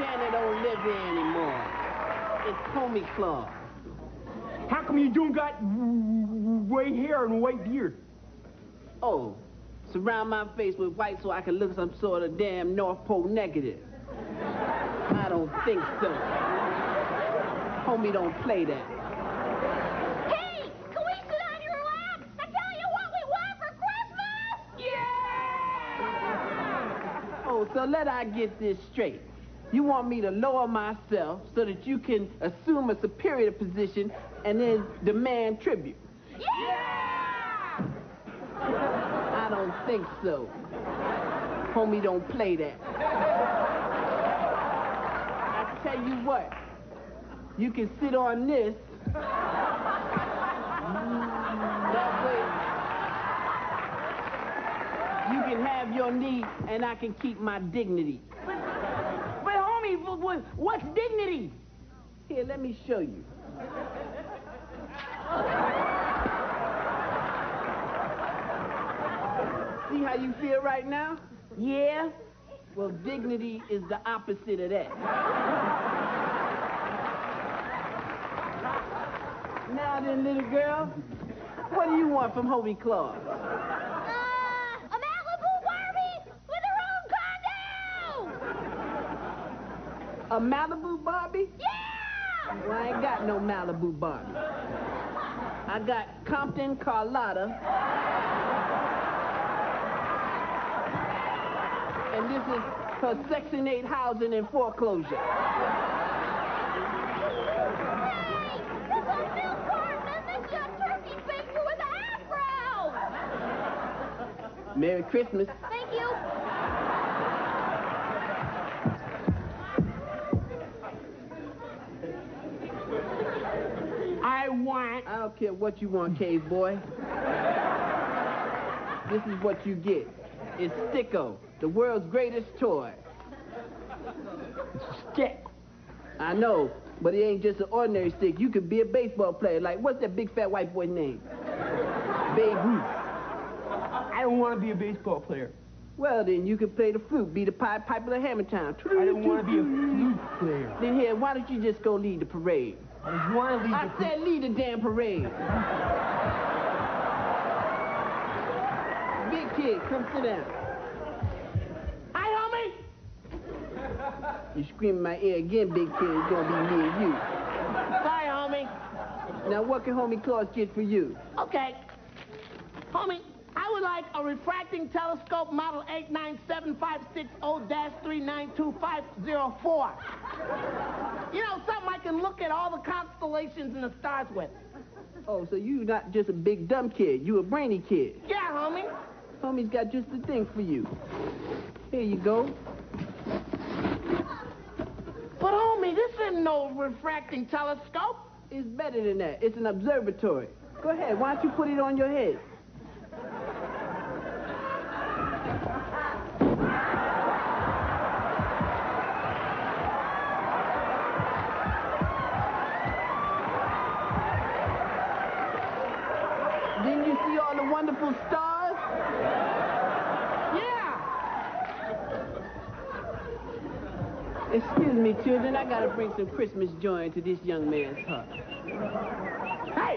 Santa don't live here anymore. It's Homie Claus. How come you don't got white hair and white beard? Oh, surround my face with white so I can look some sort of damn North Pole negative. I don't think so. Homie don't play that. Hey, can we sit on your lap and tell you what we want for Christmas? Oh, so let I get this straight. You want me to lower myself so that you can assume a superior position and then demand tribute? Yeah! I don't think so. Homie don't play that. I tell you what, you can sit on this. That way, you can have your knee and I can keep my dignity. But homie, what's dignity? Here, let me show you. See how you feel right now? Yeah? Well, dignity is the opposite of that. Now then, little girl, what do you want from Homie Claus? A Malibu Barbie with her own condo! A Malibu Barbie? Yeah! Well, I ain't got no Malibu Barbie. I got Compton Carlotta. And this is her Section 8 housing and foreclosure. Hey, this is Bill Cartman. This is a turkey baker with an afro! Merry Christmas. Thank you. I don't care what you want, Cave Boy. This is what you get. It's Sticko, the world's greatest toy. It's a stick. I know, but it ain't just an ordinary stick. You could be a baseball player. Like, what's that big fat white boy's name? Babe Ruth. I don't want to be a baseball player. Well, then you could play the flute, be the Pied Piper of Hammertown. I don't want to be a flute player. Then here, why don't you just go lead the parade? I just want to lead I said lead the damn parade. Big kid, come sit down. Hi, homie. You scream in my ear again, big kid, it's gonna be me and you. Hi, homie. Now, what can Homie Claus get for you? Okay. Homie, I would like a refracting telescope model 897560-392504. You know, something I can look at all the constellations and the stars with. Oh, so you not just a big dumb kid, you a brainy kid. Yeah, homie. Homie's got just the thing for you. Here you go. But, homie, this isn't no refracting telescope. It's better than that. It's an observatory. Go ahead, why don't you put it on your head? Didn't you see all the wonderful stars? Yeah. Excuse me, children, I gotta bring some Christmas joy into this young man's heart. Hey!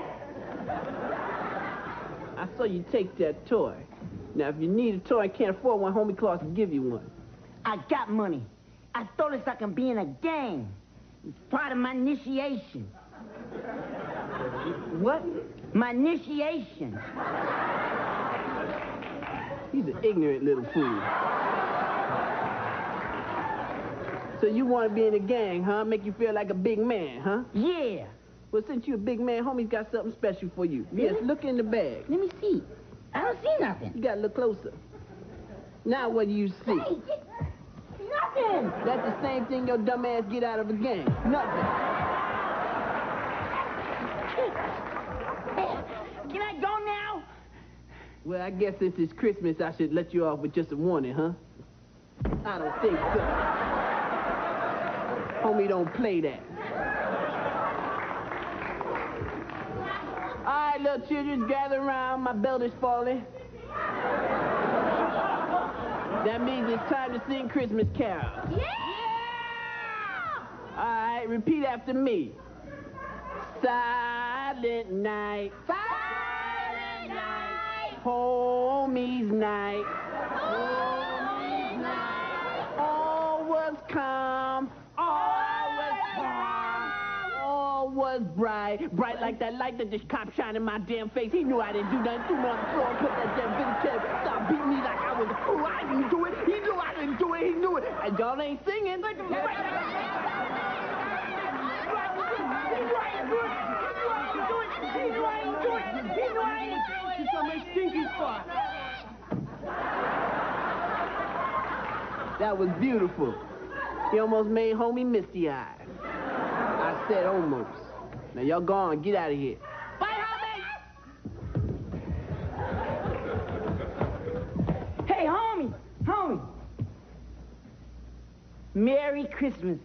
I saw you take that toy. Now, if you need a toy and can't afford one, Homie Claus will give you one. I got money. I thought it's like I'm being a gang. It's part of my initiation. What? My initiation. He's an ignorant little fool. So you want to be in a gang, huh? Make you feel like a big man, huh? Yeah. Well, since you're a big man, Homie's got something special for you. Really? Yes, look in the bag. Let me see. I don't see nothing. You gotta look closer. Now what do you see? Hey, nothing. That's the same thing your dumb ass get out of a gang. Nothing. Can I go now? Well, I guess since it's Christmas, I should let you off with just a warning, huh? I don't think so. Homie don't play that. All right, little children, gather around. My belt is falling. That means it's time to sing Christmas carols. Yeah! right, repeat after me. Silent night. Silent night. Homies night. Homies night. All was calm. All was bright. Bright like that light that just cop shine in my damn face. He knew I didn't do nothing. Threw me on the floor and put that damn big chair. Stop beating me like I was a fool. I didn't do it. He knew I didn't do it. He knew it. And y'all ain't singing. That was beautiful. He almost made homie misty-eyed. I said almost. Now y'all go on, get out of here. Bye, homie! Hey, homie! Homie! Merry Christmas.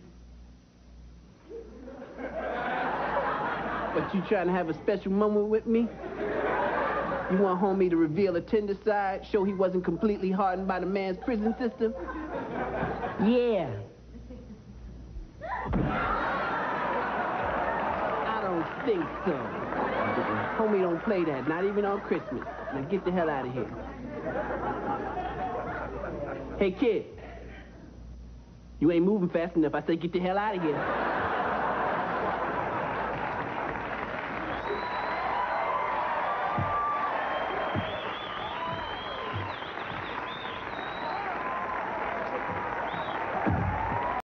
But you trying to have a special moment with me? You want homie to reveal a tender side, show he wasn't completely hardened by the man's prison system? Yeah. I don't think so. Homie don't play that, not even on Christmas. Now get the hell out of here. Hey, kid. You ain't moving fast enough. I say get the hell out of here.